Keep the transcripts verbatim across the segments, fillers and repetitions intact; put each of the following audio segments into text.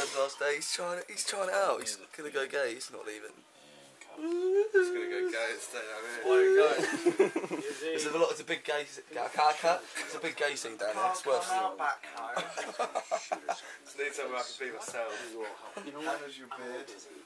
Dad's last day. He's trying. He's trying it out. He's gonna go gay. He's not leaving. He's gonna go gay and stay down here. Why are you going? There's a lot. It's a big gay. Cat. It's a big gay scene down there. It's worse. Back home. Just need somewhere I can be myself. How does your beard?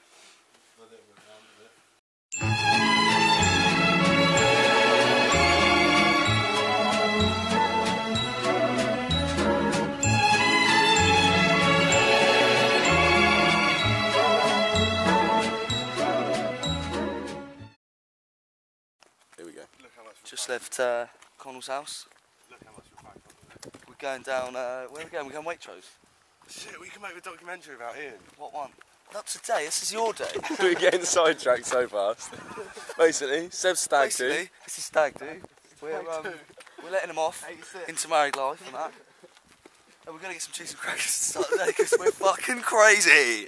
Here we go. Just left uh, Connell's house. We're going down. Uh, where are we going? We're going Waitrose. Shit, we can make a documentary about Ian. What one? Not today. This is your day. We're getting sidetracked so fast. Basically, Seb's stag do. Basically, this is stag do. We're um, we're letting him off into married life and that. And we're gonna get some cheese and crackers to start the day because we're fucking crazy.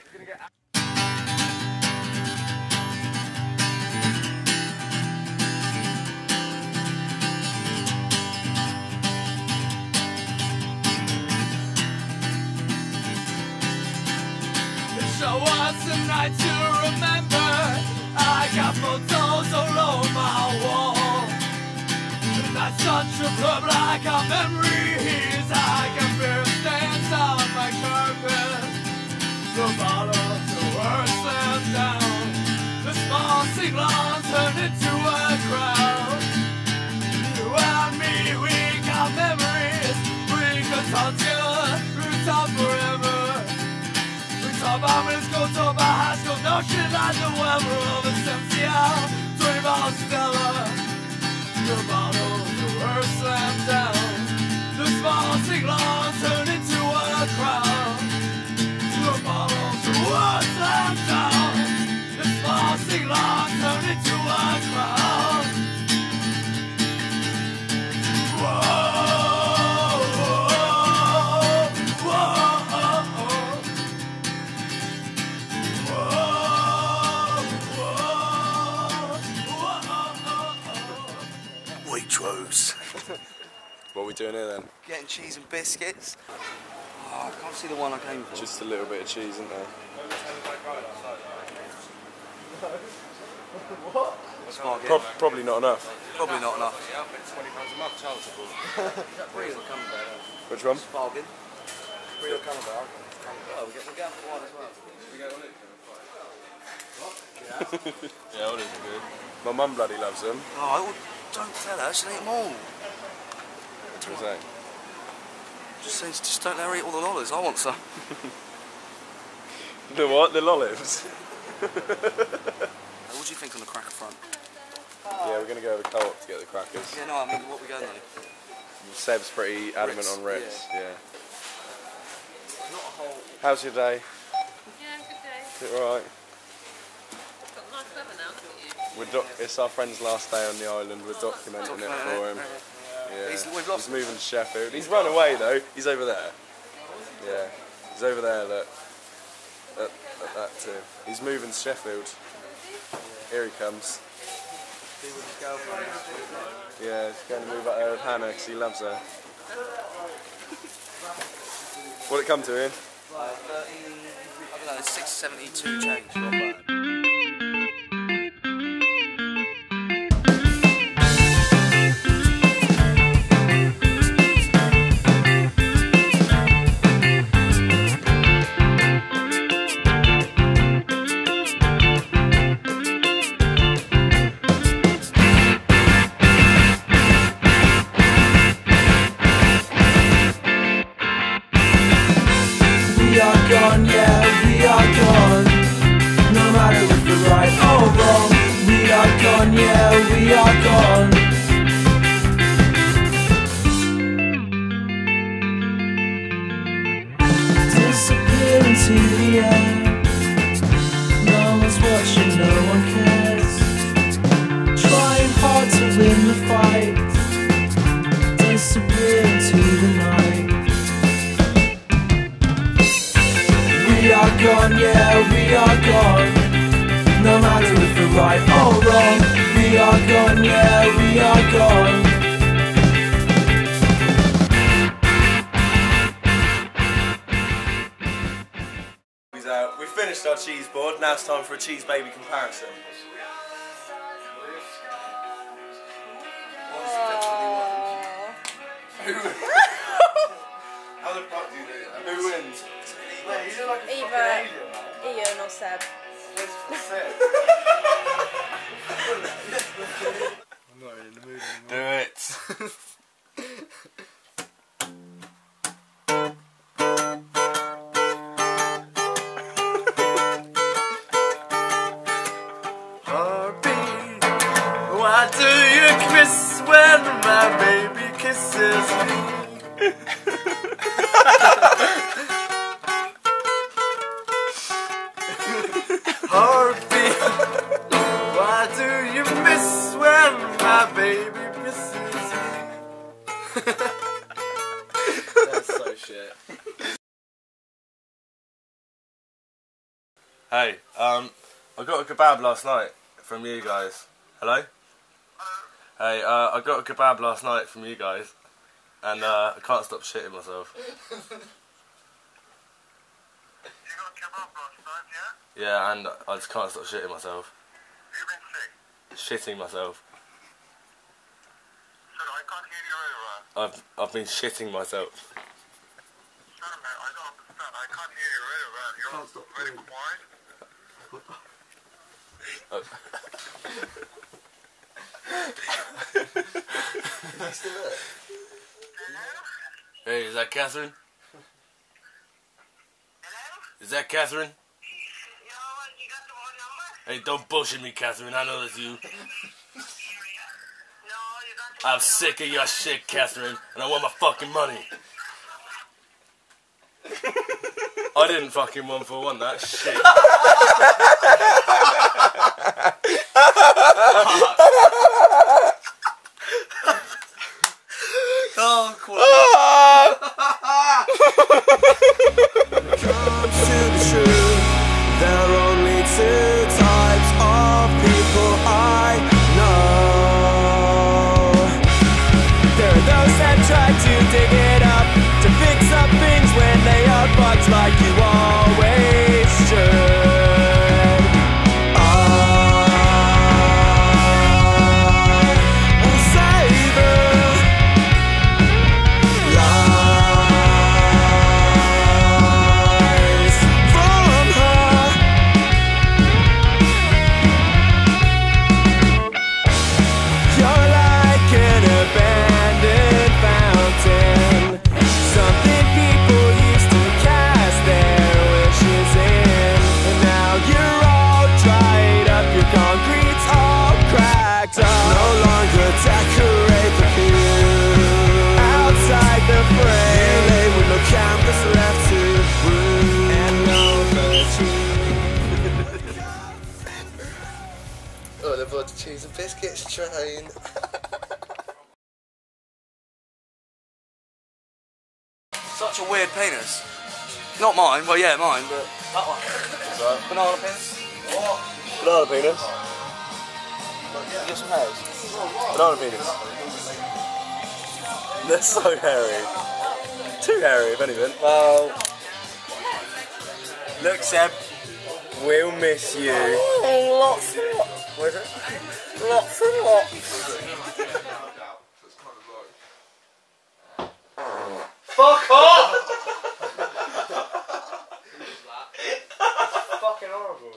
So what's the night to remember? I got photos all over my wall. And that's such a blur like our memories. I can feel stains on my carpet. The bottles were slammed down. The small sing-along turned into a crowd. You and me, we got memories. We could talk till rooftop forever. Top of middle school, top of high school, no shit like the weather of a seventy out, twenty miles Stella. The bottles were slammed down. The small sing-along turned into a crowd. The bottles were slammed down. The small sing-along turned into a crowd. Whoa. Waitrose. What are we doing here then? Getting cheese and biscuits. Oh, I can't see the one I came for. Just a little bit of cheese, isn't there? Spargin. Pro probably not enough. Probably not enough. twenty pounds a month, charitable. Real Camembert. Which one? Spargin. Real Camembert. Oh, we're getting going for one as well. We go on it. Yeah, all is good. My mum bloody loves them. Oh, well, don't tell her, she'll eat them all. What's that? Just, say, just don't let her eat all the lollies, I want some. The what? The olives? What do you think on the cracker front? Yeah, we're going to go over Co-op to get the crackers. Yeah, no, I mean, what are we going on? Seb's pretty adamant Ritz, on Ritz. yeah. Yeah. Not a whole... How's your day? Yeah, good day. Is it alright? It's got nice weather now, haven't you? We're doc it's our friend's last day on the island. We're documenting it for him. Yeah. He's, we've lost He's moving to Sheffield. He's run away though. He's over there. Yeah. He's over there. Look. At, at that too. He's moving to Sheffield. Here he comes. Yeah, he's going to move up there with Hannah because he loves her. What'd it come to, Ian? Like thirteen, I don't know, six seventy-two change, not bad. We are gone, yeah, we are gone. No matter if we're right or wrong. We are gone, yeah, we are gone. Disappear into the air. No one's watching, no one cares. Trying hard to win the fight. Disappear into the night. We are gone, yeah, we are gone. No matter if we're right or wrong. We are gone, yeah, we are gone. finished our cheese board. Now it's time for a cheese baby comparison. How the fuck do you do that? Who wins? Mate, you look like a Either fucking alien, man. Ian or Seb. I'm not in the mood anymore. Do it. Heartbeat, why do you kiss when my baby kisses me? Heartbeat, why do you miss when my baby misses me? That's so shit. Hey, um, I got a kebab last night from you guys. Hello? Hey, uh, I got a kebab last night from you guys, and uh, I can't stop shitting myself. Yeah, and I just can't stop shitting myself. You've been sick. Shitting myself. Sorry, I can't hear you very well. I've I've been shitting myself. Sorry, man, I don't understand. I can't hear you very well. You're very quiet. Hey, is that Catherine? Is that Catherine? Hey, don't bullshit me, Catherine. I know that's you. I'm sick of your shit, Catherine, and I want my fucking money. I didn't fucking one for one that shit. Oh, Comes to the truth, there are only two types of people I know. There are those that try to dig it up, to fix up things when they are bugs, like you always should. I will savor lies from her. You're like an abandoned fountain, something people used to cast their wishes in, and now you're all dried up, your concrete's all cracked up. No longer decorate the view outside the frame. You lay with no canvas left to brew and no virtue. oh, the butter, cheese and biscuits train. Such a weird penis. Not mine, well yeah, mine, but that one. So, banana penis. Banana penis. You got some hairs? Banana penis. They're so hairy. Too hairy, if anything. Well, Look, Seb. we'll miss you. Oh, lots and lots. What is it? Lots and lots. Fuck off! Fucking horrible.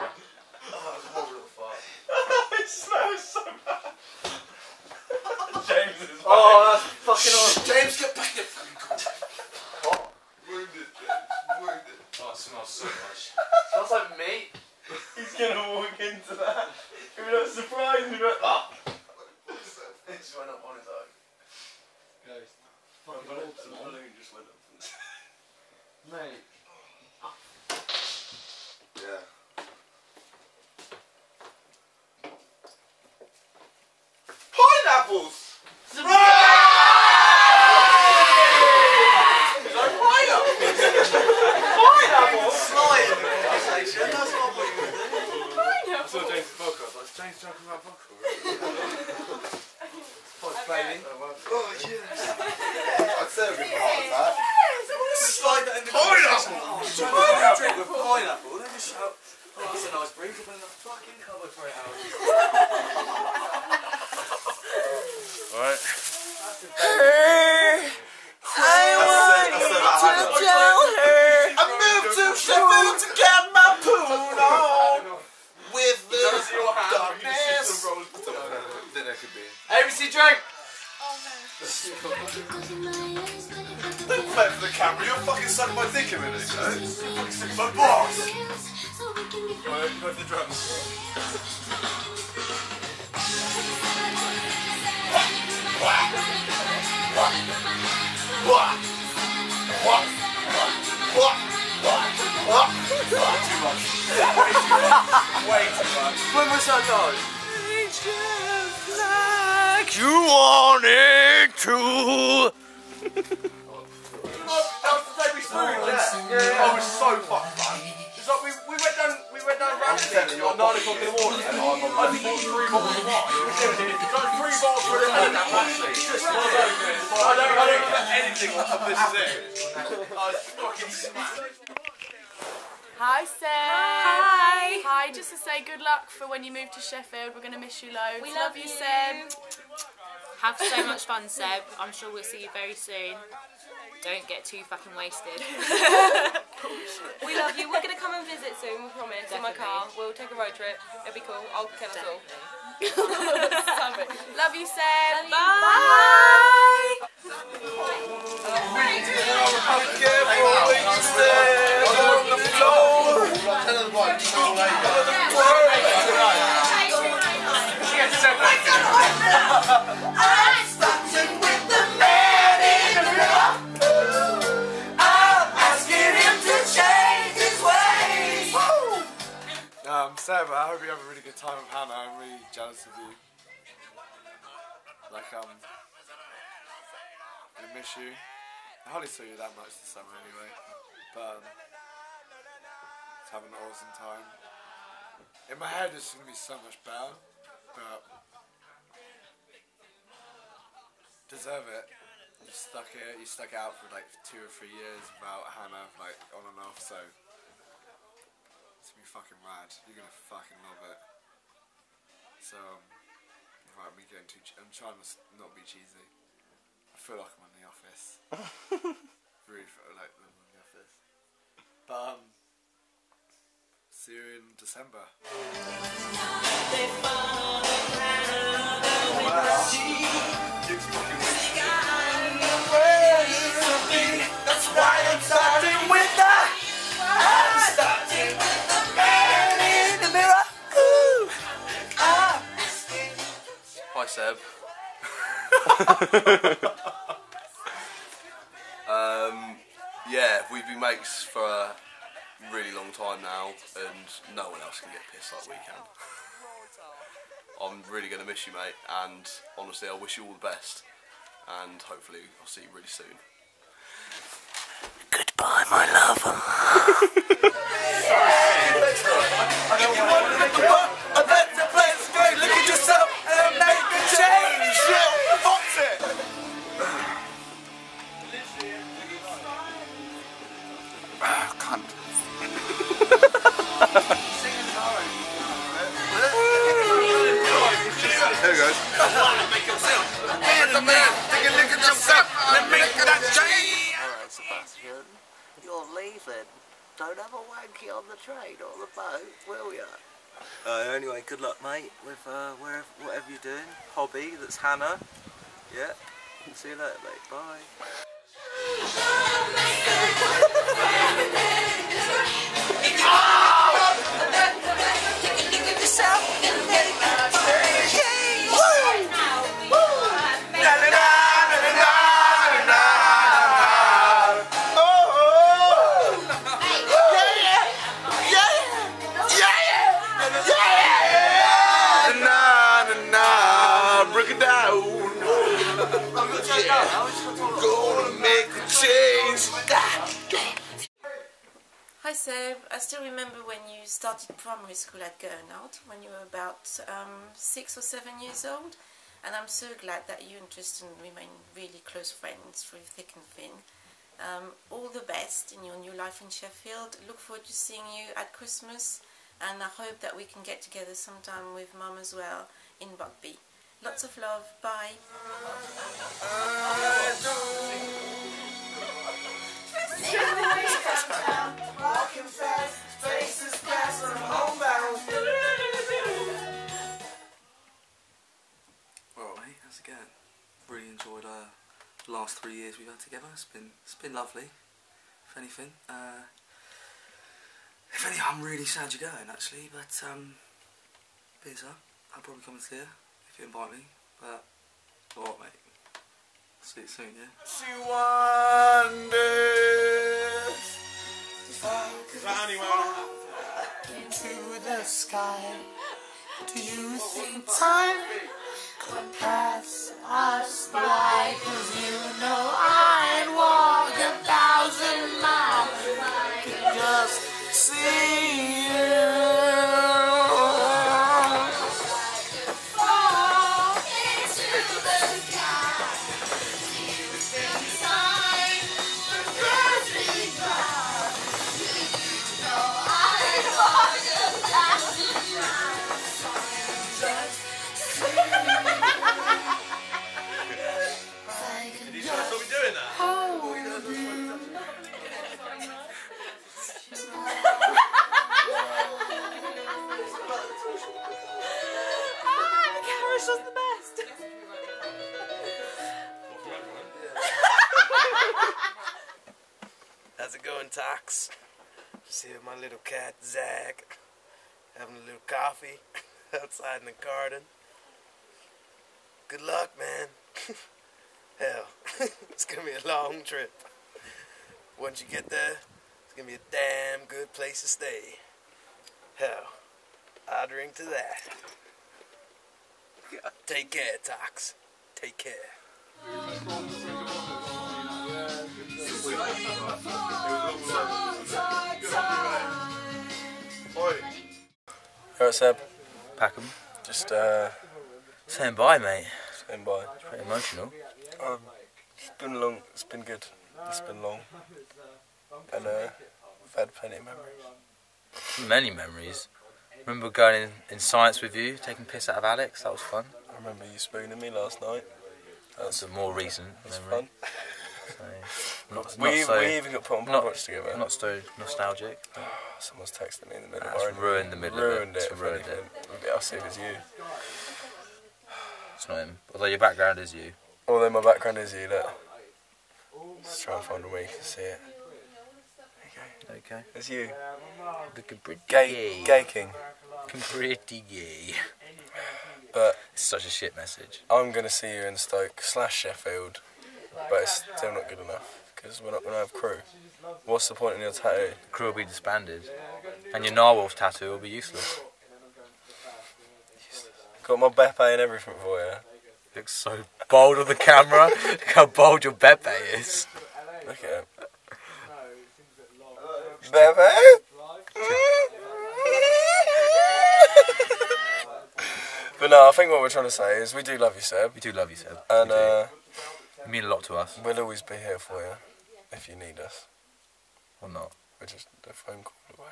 It smells so bad. James is Oh, that's fucking horrible. James, get back here. Wounded, James. Wounded. Oh, it smells so much. Smells like meat. He's gonna walk into that. If you're not surprised, you're like, oh. It just went up on his own. Guys. The balloon just went up. Mate. Yeah. Pineapples! Pineapples? Slide in the conversation, that's not what you would do. I saw James' vodka. I was like, is James talking about vodka? Baby. Oh, yes. I'd serve him a heart attack. Slide that in the Pineapple! conversation. Oh, trying to drink with pineapple. Then just shout. Easy drink! Don't play for the camera, you're fucking sucking my dick a minute ago. You're fucking sucking my balls. Right, go for the drums. Too much. Way too much. Way too much. When was that done? Like you wanted to. That was the day we smoked, yeah. yeah. I was so fucked, man. It's like we, we went down we went down Ramsden at nine o'clock in the morning. I think bought three bottles of wine. Got three bottles for it and that actually. I don't I don't remember anything of this is it. I was fucking smashed. Hi, Seb. Hi. Hi, just to say good luck for when you move to Sheffield. We're going to miss you loads. We love you, you. Seb. Have so much fun, Seb. I'm sure we'll see you very soon. Don't get too fucking wasted. We love you. We're going to come and visit soon, we promise, in my car. We'll take a road trip. It'll be cool. I'll kill us all. Love you, Seb. Bye. Bye. Um, Seb, I hope you have a really good time with Hannah. I'm really jealous of you. Like, um, I miss you. I hardly saw you that much this summer anyway, but um, just having an awesome time. In my head, it's gonna be so much better, but deserve it. You stuck it. You stuck it out for like two or three years without Hannah, like on and off. So. It's gonna be fucking rad. You're gonna fucking love it. So, um, without me getting too, che I'm trying to not be cheesy. I feel like I'm in the office. Really feel like I'm in the office. But um, see you in December. That's why I'm starting with the. I'm starting with the man in the mirror. Ooh. Ah. Hi, Seb. um, yeah, we've been mates for a really long time now, and no one else can get pissed like we can. I'm really going to miss you, mate, and honestly, I wish you all the best, and hopefully I'll see you really soon. Goodbye, my lover. A better place to go. Look at yourself and make a change. Yeah, what's it? Ah, cunt. There he goes. Make yourself. Man, the man. Take a look at yourself and make that change. Alright, Sebastian, you're leaving. Don't have a wanky on the train or the boat, will ya? Uh, anyway, good luck, mate, with uh, wherever, whatever you're doing. Hobby, that's Hannah. Yeah. See you later, mate. Bye. Hi Seb, I still remember when you started primary school at Gurnard when you were about um, six or seven years old, and I'm so glad that you and Tristan remain really close friends through thick and thin. Um, all the best in your new life in Sheffield. Look forward to seeing you at Christmas, and I hope that we can get together sometime with Mum as well in Rugby. Lots of love, bye. Walking fast, faces fast, I'm homebound. Alright, mate, how's it going? three years we've had together. It's been it's been lovely. If anything, uh, if anything, I'm really sad you're going actually. But um, Bizza, I'll probably come and see you if you invite me. But alright, mate. See you soon, yeah. She wonders into the sky. Do you think time could pass us by? Cause you know I'd walk a thousand miles if I could just see you. Fall into the sky. Do you think time could pass me by? You know I'd walk a thousand miles just see you. Did you try to stop me doing that? The camera's just the best. How's it going, Tox? Just here with my little cat, Zach, having a little coffee outside in the garden. Good luck, man. Hell, it's gonna be a long trip. Once you get there, it's gonna be a damn good place to stay. Hell, I'll drink to that. Take care, Tox. Take care. Alright, Seb. Packham. Just uh, Saying bye, mate. saying bye. It's pretty emotional. Um, it's been long. It's been good. It's been long, and uh, we've had plenty of memories. Many memories. Remember going in, in science with you, taking piss out of Alex. That was fun. I remember you spooning me last night. That's a more recent That's memory. fun. So, not, we, not so, we even got put on not, Watch together. Not so nostalgic. Someone's texting me in the middle. That's I already ruined the middle ruined of it. it. It's if ruined anything. it. I'll see if it's you. It's not him. Although your background is you. Although my background is you, look. Let's try and find a way you can see it. Okay. Okay. It's you. Looking pretty Gay, gay. gay king. Looking pretty gay. But it's such a shit message. I'm gonna see you in Stoke slash Sheffield, but it's still not good enough because we're not gonna have crew. What's the point in your tattoo? The crew will be disbanded, and your narwhal tattoo will be useless. Got my Beppe and everything for you. Looks so bold on the camera. Look how bold your Beppe is. Look at him. Beppe? But no, I think what we're trying to say is we do love you, Seb. We do love you, Seb. And We do. uh, You mean a lot to us. we'll always be here for you if you need us. Or not. We're just a phone call away.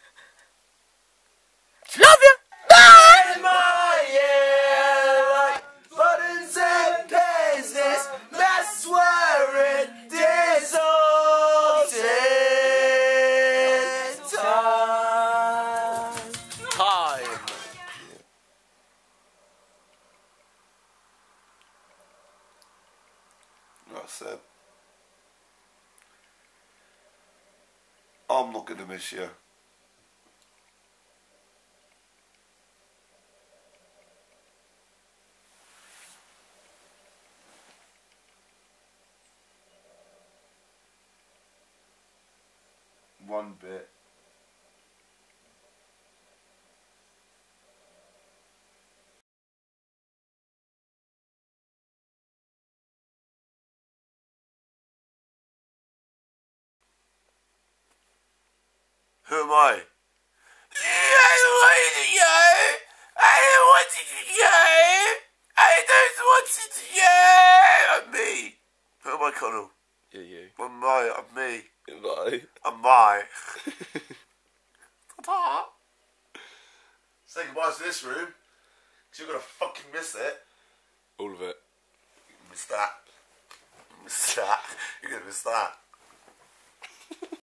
Love you! In my ear, like buttons and business, that's where it dissolves in time. Time. Like I said, I'm not going to miss you. One bit. Who am I? I don't want to go. I don't want to go. I don't want to go. I'm me. Who am I, Connell? Yeah, you. I'm I. I'm me. No. I'm I. Ta-ta. Say goodbye to this room, because you're going to fucking miss it. All of it. Miss that. Miss that. You're going to miss that.